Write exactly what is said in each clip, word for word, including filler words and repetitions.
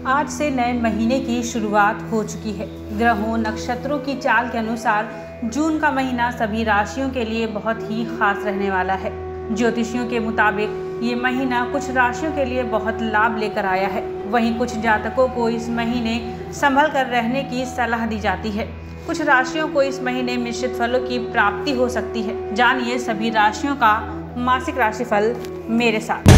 आज से नए महीने की शुरुआत हो चुकी है। ग्रहों नक्षत्रों की चाल के अनुसार जून का महीना सभी राशियों के लिए बहुत ही खास रहने वाला है। ज्योतिषियों के मुताबिक ये महीना कुछ राशियों के लिए बहुत लाभ लेकर आया है, वहीं कुछ जातकों को इस महीने संभल कर रहने की सलाह दी जाती है। कुछ राशियों को इस महीने मिश्रित फलों की प्राप्ति हो सकती है। जानिए सभी राशियों का मासिक राशिफल मेरे साथ।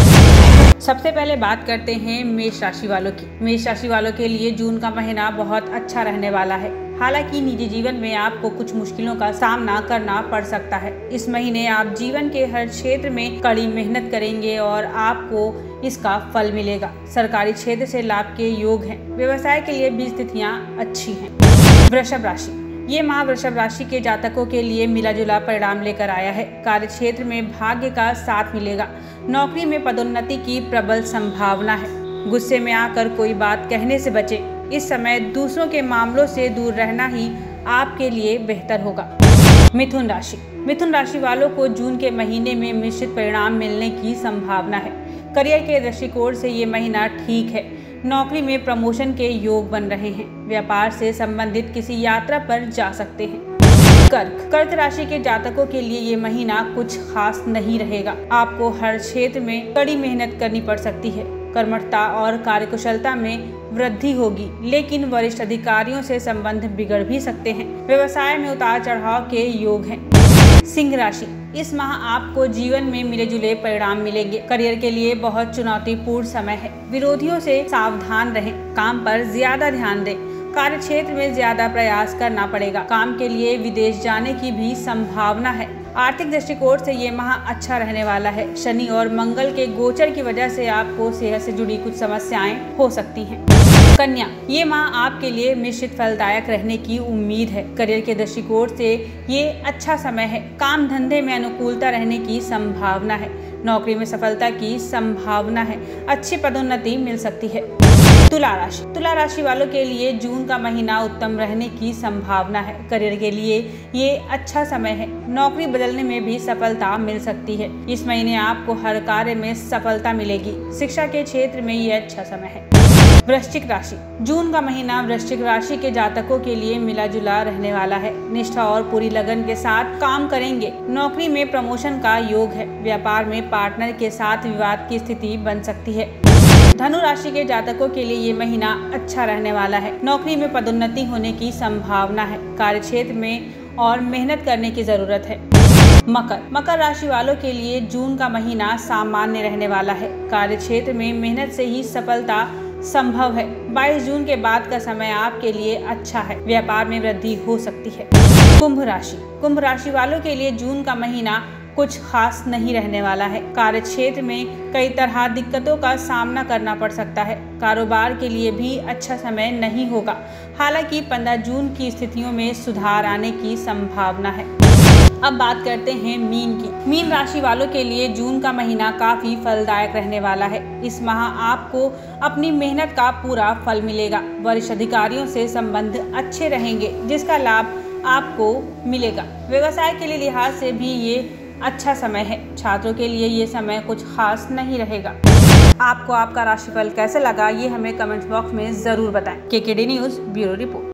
सबसे पहले बात करते हैं मेष राशि वालों की। मेष राशि वालों के लिए जून का महीना बहुत अच्छा रहने वाला है। हालांकि निजी जीवन में आपको कुछ मुश्किलों का सामना करना पड़ सकता है। इस महीने आप जीवन के हर क्षेत्र में कड़ी मेहनत करेंगे और आपको इसका फल मिलेगा। सरकारी क्षेत्र से लाभ के योग हैं। व्यवसाय के लिए भी स्थितियाँ अच्छी हैं। वृषभ राशि, ये माह वृषभ राशि के जातकों के लिए मिला जुला परिणाम लेकर आया है। कार्य क्षेत्र में भाग्य का साथ मिलेगा। नौकरी में पदोन्नति की प्रबल संभावना है। गुस्से में आकर कोई बात कहने से बचें। इस समय दूसरों के मामलों से दूर रहना ही आपके लिए बेहतर होगा। मिथुन राशि, मिथुन राशि वालों को जून के महीने में मिश्रित परिणाम मिलने की संभावना है। करियर के दृष्टिकोण से ये महीना ठीक है। नौकरी में प्रमोशन के योग बन रहे हैं। व्यापार से संबंधित किसी यात्रा पर जा सकते हैं। कर्क, कर्क राशि के जातकों के लिए ये महीना कुछ खास नहीं रहेगा। आपको हर क्षेत्र में कड़ी मेहनत करनी पड़ सकती है। कर्मठता और कार्यकुशलता में वृद्धि होगी, लेकिन वरिष्ठ अधिकारियों से संबंध बिगड़ भी सकते हैं। व्यवसाय में उतार चढ़ाव के योग हैं। सिंह राशि, इस माह आपको जीवन में मिले जुले परिणाम मिलेंगे। करियर के लिए बहुत चुनौतीपूर्ण समय है। विरोधियों से सावधान रहें। काम पर ज्यादा ध्यान दें। कार्य क्षेत्र में ज्यादा प्रयास करना पड़ेगा। काम के लिए विदेश जाने की भी संभावना है। आर्थिक दृष्टिकोण से ये माह अच्छा रहने वाला है। शनि और मंगल के गोचर की वजह से आपको सेहत से जुड़ी कुछ समस्याएं हो सकती हैं। कन्या, ये माह आपके लिए मिश्रित फलदायक रहने की उम्मीद है। करियर के दृष्टिकोण से ये अच्छा समय है। काम धंधे में अनुकूलता रहने की संभावना है। नौकरी में सफलता की संभावना है। अच्छी पदोन्नति मिल सकती है। तुला राशि, तुला राशि वालों के लिए जून का महीना उत्तम रहने की संभावना है। करियर के लिए ये अच्छा समय है। नौकरी बदलने में भी सफलता मिल सकती है। इस महीने आपको हर कार्य में सफलता मिलेगी। शिक्षा के क्षेत्र में ये अच्छा समय है। वृश्चिक राशि, जून का महीना वृश्चिक राशि के जातकों के लिए मिला जुला रहने वाला है। निष्ठा और पूरी लगन के साथ काम करेंगे। नौकरी में प्रमोशन का योग है। व्यापार में पार्टनर के साथ विवाद की स्थिति बन सकती है। धनु राशि के जातकों के लिए ये महीना अच्छा रहने वाला है। नौकरी में पदोन्नति होने की संभावना है। कार्य क्षेत्र में और मेहनत करने की जरूरत है। मकर, मकर राशि वालों के लिए जून का महीना सामान्य रहने वाला है। कार्य क्षेत्र में मेहनत से ही सफलता संभव है। बाईस जून के बाद का समय आपके लिए अच्छा है। व्यापार में वृद्धि हो सकती है। कुंभ राशि, कुंभ राशि वालों के लिए जून का महीना कुछ खास नहीं रहने वाला है। कार्य क्षेत्र में कई तरह दिक्कतों का सामना करना पड़ सकता है। कारोबार के लिए भी अच्छा समय नहीं होगा। हालांकि पंद्रह जून की स्थितियों में सुधार आने की संभावना है। अब बात करते हैं मीन की। मीन राशि वालों के लिए जून का महीना काफी फलदायक रहने वाला है। इस माह आपको अपनी मेहनत का पूरा फल मिलेगा। वरिष्ठ अधिकारियों से संबंध अच्छे रहेंगे, जिसका लाभ आपको मिलेगा। व्यवसाय के लिए लिहाज से भी ये अच्छा समय है। छात्रों के लिए ये समय कुछ खास नहीं रहेगा। आपको आपका राशिफल कैसे लगा, ये हमें कमेंट बॉक्स में जरूर बताएं। KKD news bureau report.